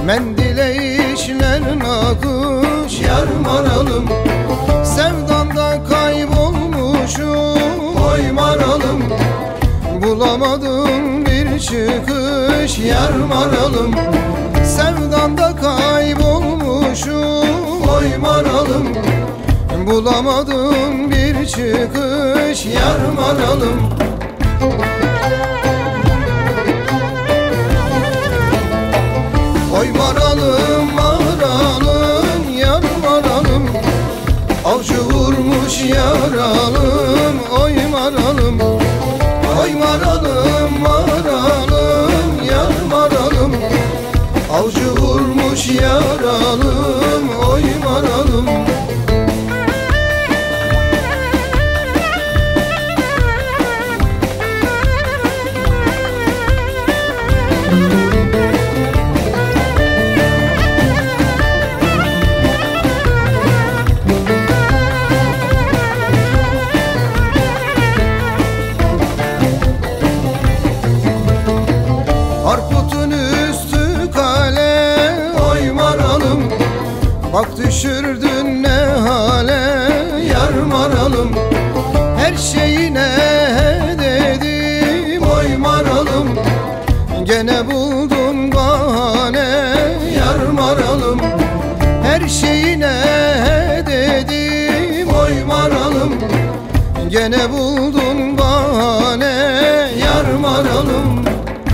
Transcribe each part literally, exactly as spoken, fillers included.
Mendile işler nakış yar maralım, sevdanda kaybolmuşum oy maralım. Bulamadım bir çıkış yar maralım, sevdanda kaybolmuşum oy maralım. Bulamadım bir çıkış yar maralım. Oy maralım maralım yar maralım, avcı vurmuş yaralım oy maralım. Oy maralım maralım yar maralım, avcı vurmuş yaralım oy maralım. Harputun üstü kale oy maralım, bak düşürdün ne hale yar maralım. Her şeyine dedim oy maralım, gene buldun bahane yar maralım. Her şeyine dedim oy maralım, gene buldun bahane yar maralım.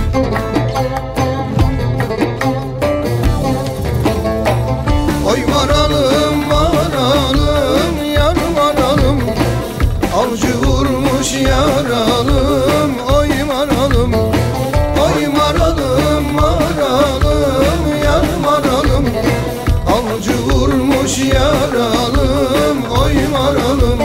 Oy maralım maralım yar maralım, avcı vurmuş yaralım oy maralım. Oy maralım maralım yar maralım, avcı vurmuş yaralım oy maralım.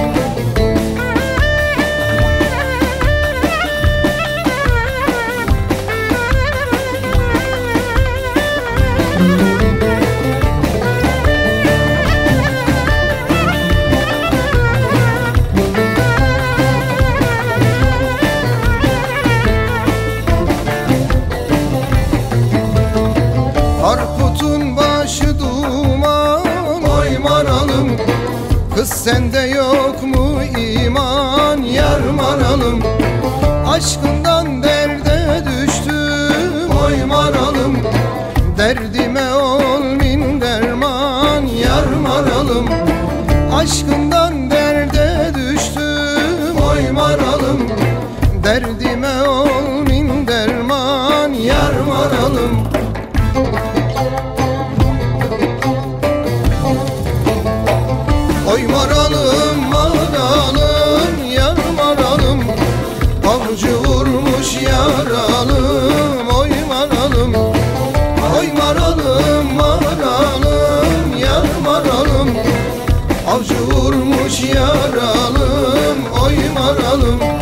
Harputun başı duman oy maralım, kız sende yok mu iman yar maralım. Aşkından derde düştüm oy maralım, derdime ol min derman yar maralım. Aşkından derde düştüm oy maralım, derdime ol min derman yar maralım. Oy maralım maralım yar maralım, avcı vurmuş yaralım oy maralım. Oy maralım maralım yar maralım, avcı vurmuş yaralım oy maralım.